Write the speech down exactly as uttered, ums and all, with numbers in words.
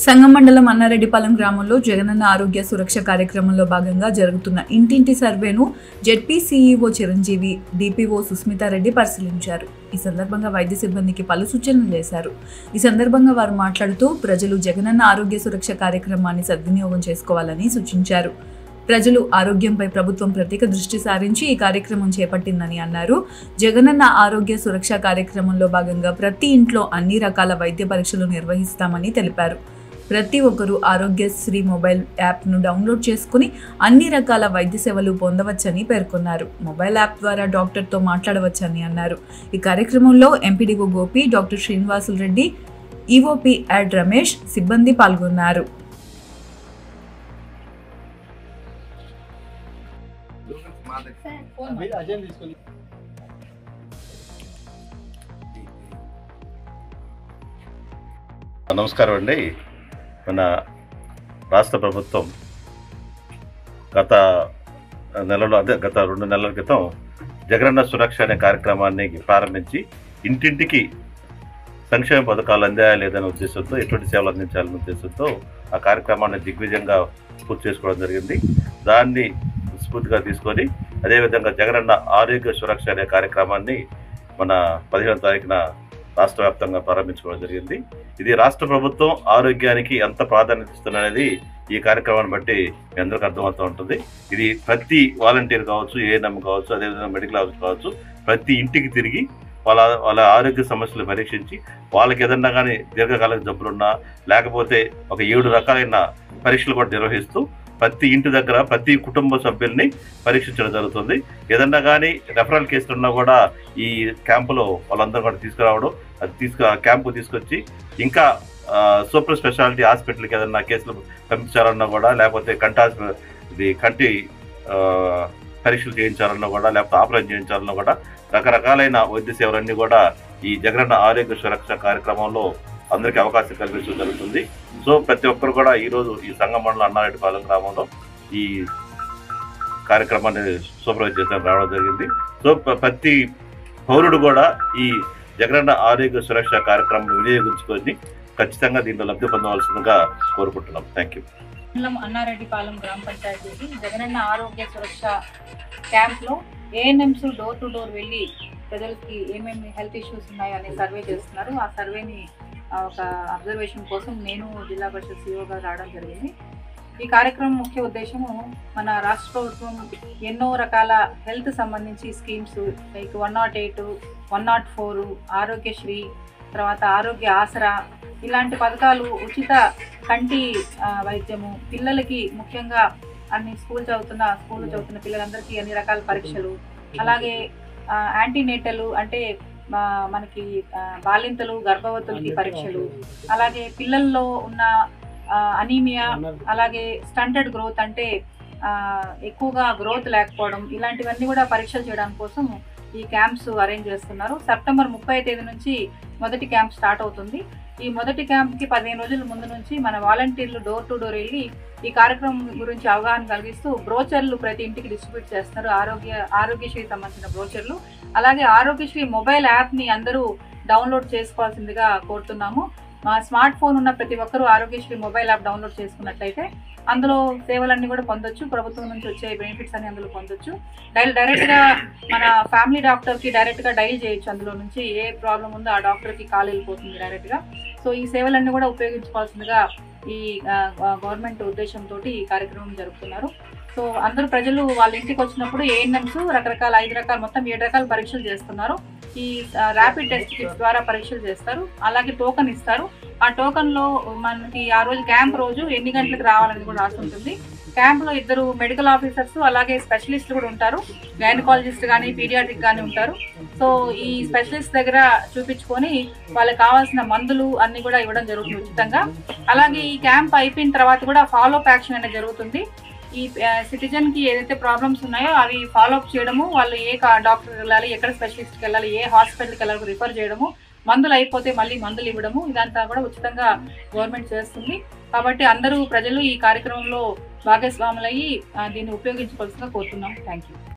సంగం మండలం అన్నారెడ్డిపాలెం గ్రామంలో జగనన్న ఆరోగ్య సురక్ష కార్యక్రమంలో భాగంగా జరుగుతున్న ఇంటింటి సర్వేను ZP CEO Chiranjeevi, DPO Susmitha Reddy పరిశీలించారు. ఈ సందర్భంగా వైద్య సిబ్బందికి పలు సూచనలు చేశారు. ఈ సందర్భంగా వారు మాట్లాడుతూ ప్రజలు జగనన్న ఆరోగ్య సురక్ష కార్యక్రమాన్ని సద్వినియోగం చేసుకోవాలని సూచించారు. ప్రజలు ఆరోగ్యంపై ప్రభుత్వం ప్రత్యేక దృష్టి సారించి ఈ కార్యక్రమం చేపట్టిందని అన్నారు. జగనన్న ఆరోగ్య సురక్ష కార్యక్రమంలో భాగంగా ప్రతి ఇంట్లో అన్ని రకాల వైద్య పరీక్షలు నిర్వహిస్తామని తెలిపారు. ప్రతి ఒక్కరూ ఆరోగ్యశ్రీ మొబైల్ యాప్ను డౌన్లోడ్ చేసుకుని అన్ని రకాల వైద్య సేవలు పొందవచ్చని పేర్కొన్నారు. మొబైల్ యాప్ ద్వారా డాక్టర్తో మాట్లాడవచ్చని అన్నారు. ఈ కార్యక్రమంలో MPDO Gopi, doctor Srinivasulu Reddy, EOP యాడ్ రమేష్ సిబ్బంది పాల్గొన్నారు. నమస్కారం అండి. మన రాష్ట్ర ప్రభుత్వం గత నెలలో అదే గత రెండు నెలల క్రితం జగనన్న సురక్ష అనే కార్యక్రమాన్ని ప్రారంభించి ఇంటింటికి సంక్షేమ పథకాలు అందాయా లేదనే ఉద్దేశంతో, ఎటువంటి సేవలు అందించాలనే ఉద్దేశంతో ఆ కార్యక్రమాన్ని దిగ్విజయంగా పూర్తి చేసుకోవడం జరిగింది. దాన్ని స్ఫూర్తిగా తీసుకొని అదేవిధంగా జగనన్న ఆరోగ్య సురక్ష అనే కార్యక్రమాన్ని మన పదిహేను తారీఖున రాష్ట్ర వ్యాప్తంగా ప్రారంభించుకోవడం జరిగింది. ఇది రాష్ట్ర ప్రభుత్వం ఆరోగ్యానికి ఎంత ప్రాధాన్యత ఇస్తుందనేది ఈ కార్యక్రమాన్ని బట్టి మీ అందరికీ అర్థమవుతూ ఉంటుంది. ఇది ప్రతి వాలంటీర్ కావచ్చు, ఏఎన్ఎం కావచ్చు, అదేవిధంగా మెడికల్ ఆఫీస్ కావచ్చు, ప్రతి ఇంటికి తిరిగి వాళ్ళ వాళ్ళ ఆరోగ్య సమస్యలు పరీక్షించి వాళ్ళకి ఏదన్నా కానీ దీర్ఘకాలిక జబ్బులున్నా లేకపోతే ఒక ఏడు రకాలైన పరీక్షలు కూడా నిర్వహిస్తూ ప్రతి ఇంటి దగ్గర ప్రతి కుటుంబ సభ్యుల్ని పరీక్షించడం జరుగుతుంది. ఏదన్నా కానీ రెఫరల్ కేసులు ఉన్నా కూడా ఈ క్యాంపులో వాళ్ళందరూ కూడా తీసుకురావడం, అది తీసుకు క్యాంపు తీసుకొచ్చి ఇంకా సూపర్ స్పెషాలిటీ హాస్పిటల్కి ఏదన్నా కేసులు పంపించాలన్నా కూడా, లేకపోతే కంటి ఇది కంటి పరీక్షలు చేయించాలన్నా కూడా, లేకపోతే ఆపరేషన్ చేయించాలన్నా కూడా రకరకాలైన వైద్య సేవలన్నీ కూడా ఈ జగనన్న ఆరోగ్య సురక్ష కార్యక్రమంలో అందరికీ అవకాశం కల్పించడం జరుగుతుంది. సో ప్రతి ఒక్కరు కూడా ఈరోజు ఈ సంగం మండలం అన్నారెడ్డిపాలెం గ్రామంలో ఈ కార్యక్రమాన్ని సూపర్వైజ్ చేసి రావడం జరిగింది. సో ప్రతి పౌరుడు కూడా ఈ జగనన్న ఆరోగ్య సురక్ష కార్యక్రమం వినియోగించుకొని ఖచ్చితంగా దీంట్లో లబ్ధి పొందవలసిందిగా కోరుకుంటున్నాం. Thank you. అన్నారెడ్డిపాలెం గ్రామ పంచాయతీకి జగనన్న ఆరోగ్య సురక్ష క్యాంప్లో ఏఎన్ఎంస్ డోర్ టు డోర్ వెళ్ళి ప్రజలకి ఏమేమి హెల్త్ ఇష్యూస్ ఉన్నాయో అనే సర్వే చేస్తున్నారు. ఆ సర్వేని ఒక అబ్జర్వేషన్ కోసం నేను జిల్లా పరిషత్ సిఇఓగా రావడం జరిగింది. ఈ కార్యక్రమం ముఖ్య ఉద్దేశము, మన రాష్ట్ర ప్రభుత్వం ఎన్నో రకాల హెల్త్ సంబంధించి schemes like one not eight one not four Aarogyasri, తర్వాత ఆరోగ్య ఆసరా, ఇలాంటి పథకాలు, ఉచిత కంటి వైద్యము, పిల్లలకి ముఖ్యంగా అన్ని స్కూల్ చదువుతున్న స్కూల్ చదువుతున్న పిల్లలందరికీ అన్ని రకాల పరీక్షలు, అలాగే యాంటీనేటలు అంటే మనకి బాలింతలు గర్భవతులకి పరీక్షలు, అలాగే పిల్లల్లో ఉన్న అనీమియా, అలాగే స్టంటెడ్ గ్రోత్ అంటే ఎక్కువగా గ్రోత్ లేకపోవడం, ఇలాంటివన్నీ కూడా పరీక్షలు చేయడం కోసం ఈ క్యాంప్స్ అరేంజ్ చేస్తున్నారు. సెప్టెంబర్ ముప్పై తేదీ నుంచి మొదటి క్యాంప్ స్టార్ట్ అవుతుంది. ఈ మొదటి క్యాంప్కి పదిహేను రోజుల ముందు నుంచి మన వాలంటీర్లు డోర్ టు డోర్ వెళ్ళి ఈ కార్యక్రమం గురించి అవగాహన కలిగిస్తూ బ్రోచర్లు ప్రతి ఇంటికి డిస్ట్రిబ్యూట్ చేస్తున్నారు. ఆరోగ్య ఆరోగ్యశ్రీ సంబంధించిన బ్రోచర్లు, అలాగే ఆరోగ్యశ్రీ మొబైల్ యాప్ని అందరూ డౌన్లోడ్ చేసుకోవాల్సిందిగా కోరుతున్నాము. మా స్మార్ట్ ఫోన్ ఉన్న ప్రతి ఒక్కరూ ఆరోగ్యశ్రీ మొబైల్ యాప్ డౌన్లోడ్ చేసుకున్నట్లయితే అందులో సేవలన్నీ కూడా పొందొచ్చు. ప్రభుత్వం నుంచి వచ్చే బెనిఫిట్స్ అన్ని అందులో పొందొచ్చు. డైల్ డైరెక్ట్గా మన ఫ్యామిలీ డాక్టర్కి డైరెక్ట్గా డైల్ చేయొచ్చు. అందులో నుంచి ఏ ప్రాబ్లం ఉందో ఆ డాక్టర్కి కాల్ వెళ్ళిపోతుంది డైరెక్ట్గా. సో ఈ సేవలన్నీ కూడా ఉపయోగించుకోవాల్సిందిగా ఈ గవర్నమెంట్ ఉద్దేశంతో ఈ కార్యక్రమం జరుపుతున్నారు. సో అందరూ ప్రజలు వాళ్ళ ఇంటికి వచ్చినప్పుడు ఏఎన్ఎంస్ రకరకాల ఐదు రకాల మొత్తం ఏడు రకాల పరీక్షలు చేస్తున్నారు. ఈ ర్యాపిడ్ టెస్ట్ కిట్స్ ద్వారా పరీక్షలు చేస్తారు. అలాగే టోకన్ ఇస్తారు. ఆ టోకన్లో మనకి ఆ రోజు క్యాంప్ రోజు ఎన్ని గంటలకు రావాలని కూడా రాసి ఉంటుంది. క్యాంప్లో ఇద్దరు మెడికల్ ఆఫీసర్స్ అలాగే స్పెషలిస్టులు కూడా ఉంటారు. గైనకాలజిస్ట్ కానీ పీడియాట్రిక్ కానీ ఉంటారు. సో ఈ స్పెషలిస్ట్ దగ్గర చూపించుకొని వాళ్ళకి కావాల్సిన మందులు అన్ని కూడా ఇవ్వడం జరుగుతుంది ఉచితంగా. అలాగే ఈ క్యాంప్ అయిపోయిన తర్వాత కూడా ఫాలోఅప్ యాక్షన్ అనేది జరుగుతుంది. ఈ సిటిజన్కి ఏదైతే ప్రాబ్లమ్స్ ఉన్నాయో అవి ఫాలోఅప్ చేయడము, వాళ్ళు ఏ డాక్టర్కి వెళ్ళాలి, ఎక్కడ స్పెషలిస్ట్కి వెళ్ళాలి, ఏ హాస్పిటల్కి వెళ్ళాలి రిఫర్ చేయడము, మందులు అయిపోతే మళ్ళీ మందులు ఇవ్వడము, ఇదంతా కూడా ఉచితంగా గవర్నమెంట్ చేస్తుంది. కాబట్టి అందరూ ప్రజలు ఈ కార్యక్రమంలో భాగస్వాములయ్యి దీన్ని ఉపయోగించుకోవాల్సిందిగా కోరుతున్నాం. Thank you.